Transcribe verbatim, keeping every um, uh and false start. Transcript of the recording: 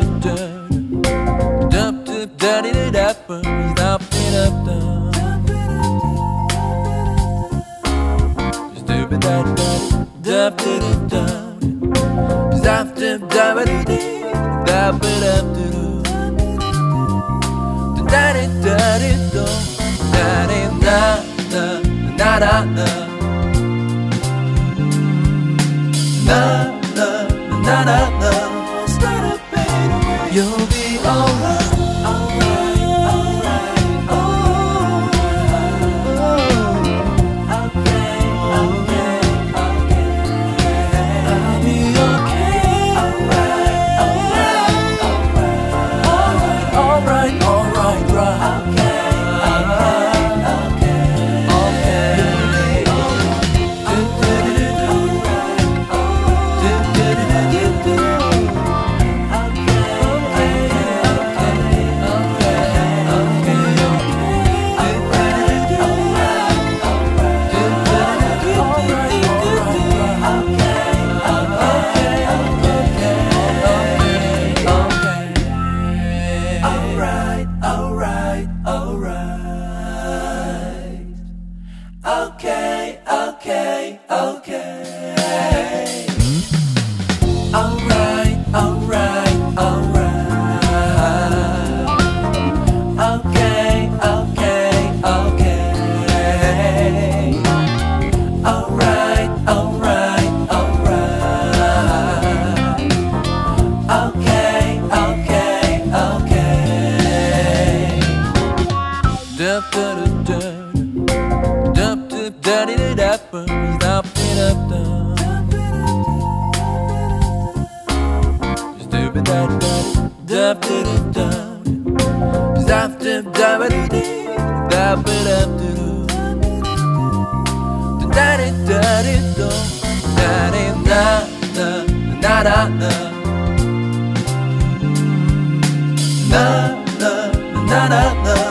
You'll be alright, alright, alright, oh, okay, okay, okay, I'll be okay, alright, alright, alright, alright, alright, alright, okay, okay, okay, okay, okay, okay. Alright, alright, alright. Okay, okay, okay. Alright, alright, alright. Okay, okay, okay. Da da da da. Da da da da da da da da. Stupid da da da da da. Zap da da da da da da da. Da da da da da da da da da da. Na na na na na.